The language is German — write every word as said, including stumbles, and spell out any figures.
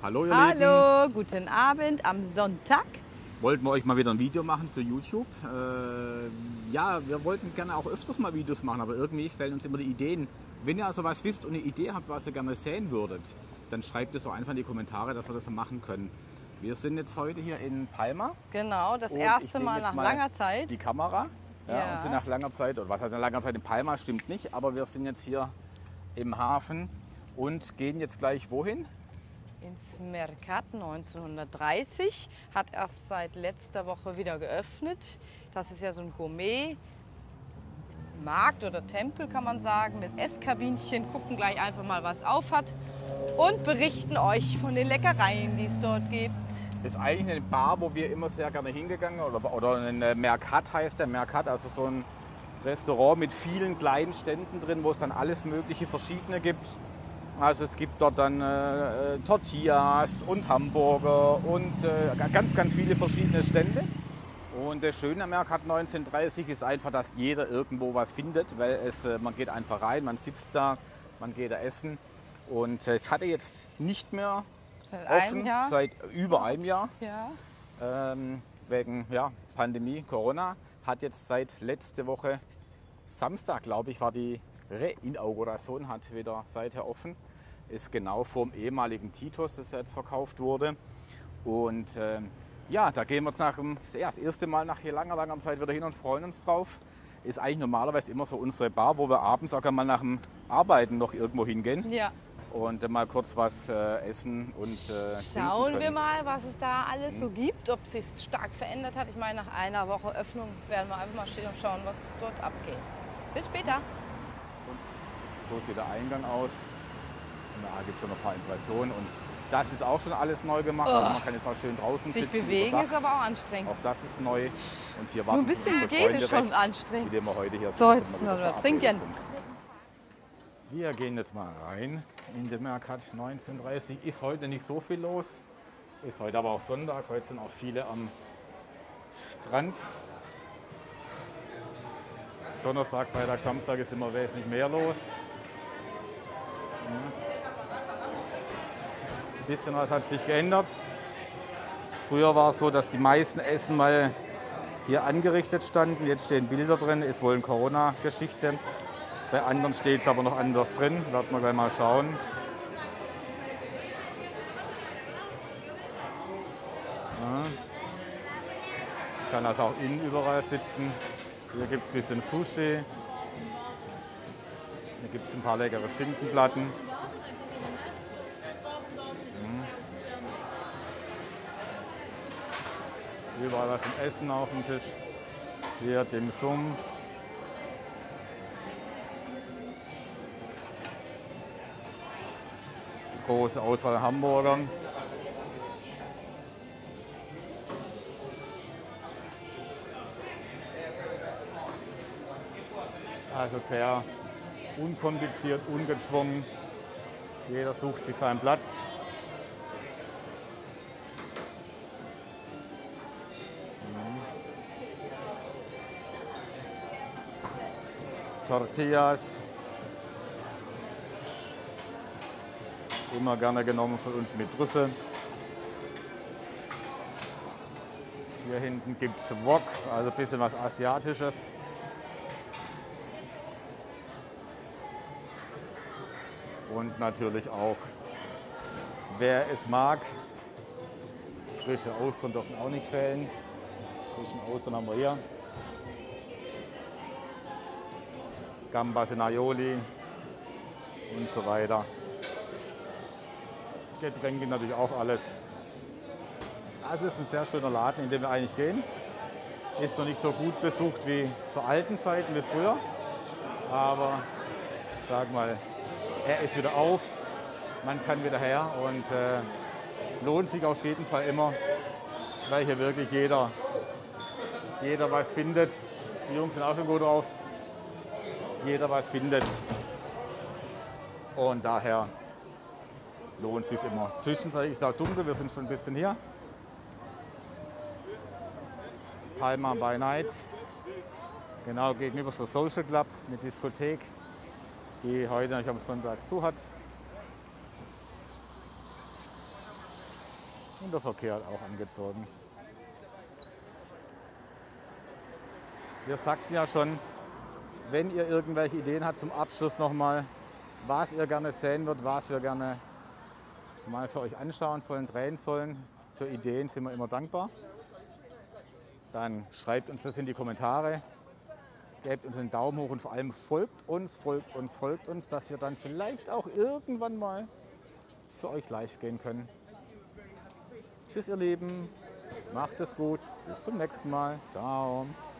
Hallo ihr Hallo, Lieben. guten Abend am Sonntag. Wollten wir euch mal wieder ein Video machen für YouTube. Äh, ja, wir wollten gerne auch öfters mal Videos machen, aber irgendwie fehlen uns immer die Ideen. Wenn ihr also was wisst und eine Idee habt, was ihr gerne sehen würdet, dann schreibt es so einfach in die Kommentare, dass wir das machen können. Wir sind jetzt heute hier in Palma. Genau, das Und ich erste nehme Mal jetzt nach mal langer Zeit. Die Kamera. Ja, Ja. Und sind nach langer Zeit, oder was heißt nach langer Zeit in Palma, stimmt nicht, aber wir sind jetzt hier im Hafen und gehen jetzt gleich wohin? Ins Mercat neunzehnhundertdreißig, hat erst seit letzter Woche wieder geöffnet. Das ist ja so ein Gourmet-Markt oder Tempel, kann man sagen, mit Esskabinchen. Gucken gleich einfach mal, was auf hat und berichten euch von den Leckereien, die es dort gibt. Ist eigentlich eine Bar, wo wir immer sehr gerne hingegangen sind, oder, oder ein Mercat heißt der Mercat, also so ein Restaurant mit vielen kleinen Ständen drin, wo es dann alles mögliche verschiedene gibt. Also es gibt dort dann äh, Tortillas und Hamburger und äh, ganz, ganz viele verschiedene Stände. Und das Schöne am Mercat neunzehnhundertdreißig ist einfach, dass jeder irgendwo was findet, weil es, äh, man geht einfach rein, man sitzt da, man geht da essen. Und äh, es hatte jetzt nicht mehr Seit offen, einem Jahr. seit über einem Jahr, Ja. ähm, wegen ja, Pandemie, Corona. Hat jetzt seit letzte Woche Samstag, glaube ich, war die Reinauguration, hat wieder seither offen. Ist genau vorm ehemaligen Titus, das jetzt verkauft wurde. Und ähm, ja, da gehen wir jetzt nach dem, ja, das erste Mal nach hier langer, langer Zeit wieder hin und freuen uns drauf. Ist eigentlich normalerweise immer so unsere Bar, wo wir abends auch mal nach dem Arbeiten noch irgendwo hingehen. Ja. Und mal kurz was äh, essen und äh, Schauen trinken wir können. mal, was es da alles so gibt, ob es sich stark verändert hat. Ich meine, nach einer Woche Öffnung werden wir einfach mal stehen und schauen, was dort abgeht. Bis später. So sieht der Eingang aus. Und da gibt es noch ein paar Impressionen. Und das ist auch schon alles neu gemacht. Oh. Also man kann jetzt auch schön draußen Sich sitzen. bewegen überdacht. ist aber auch anstrengend. Auch das ist neu. Und hier Nur ein warten bisschen unsere gehen ist Freunde schon rechts, anstrengend. mit denen wir heute hier So, sind, jetzt sind wir müssen wieder wir trinken. verabredet sind. Wir gehen jetzt mal rein in den Mercat neunzehnhundertdreißig. Ist heute nicht so viel los. Ist heute aber auch Sonntag. Heute sind auch viele am Strand. Donnerstag, Freitag, Samstag ist immer wesentlich mehr los. Ein bisschen was hat sich geändert. Früher war es so, dass die meisten Essen mal hier angerichtet standen. Jetzt stehen Bilder drin, ist wohl eine Corona-Geschichte. Bei anderen steht es aber noch anders drin. Werden wir gleich mal schauen. Ja. Ich kann also auch innen überall sitzen. Hier gibt es ein bisschen Sushi. Hier gibt es ein paar leckere Schinkenplatten. Mhm. Überall was zum Essen auf dem Tisch. Hier Dim Sum. Große Auswahl an Hamburgern. Also sehr unkompliziert, ungezwungen. Jeder sucht sich seinen Platz. Tortillas. Immer gerne genommen von uns mit Trüffel. Hier hinten gibt es Wok, also ein bisschen was Asiatisches. Und natürlich auch, wer es mag, frische Austern dürfen auch nicht fehlen. Frischen Austern haben wir hier. Gambas in Aioli und so weiter. Getränke natürlich auch alles. Das ist ein sehr schöner Laden, in den wir eigentlich gehen. Ist noch nicht so gut besucht wie zu alten Zeiten wie früher. Aber sag mal, er ist wieder auf, man kann wieder her und äh, lohnt sich auf jeden Fall immer, weil hier wirklich jeder, jeder was findet. Die Jungs sind auch schon gut drauf. Jeder was findet. Und daher lohnt es sich immer. Zwischenzeitlich ist es auch dunkel, wir sind schon ein bisschen hier. Palma by Night. Genau gegenüber ist der Social Club, eine Diskothek, die heute am Sonntag zu hat. Und der Verkehr hat auch angezogen. Wir sagten ja schon, wenn ihr irgendwelche Ideen habt zum Abschluss nochmal, was ihr gerne sehen würdet, was wir gerne mal für euch anschauen sollen, drehen sollen. Für Ideen sind wir immer dankbar. Dann schreibt uns das in die Kommentare, gebt uns einen Daumen hoch und vor allem folgt uns, folgt uns, folgt uns, dass wir dann vielleicht auch irgendwann mal für euch live gehen können. Tschüss ihr Lieben, macht es gut, bis zum nächsten Mal, ciao.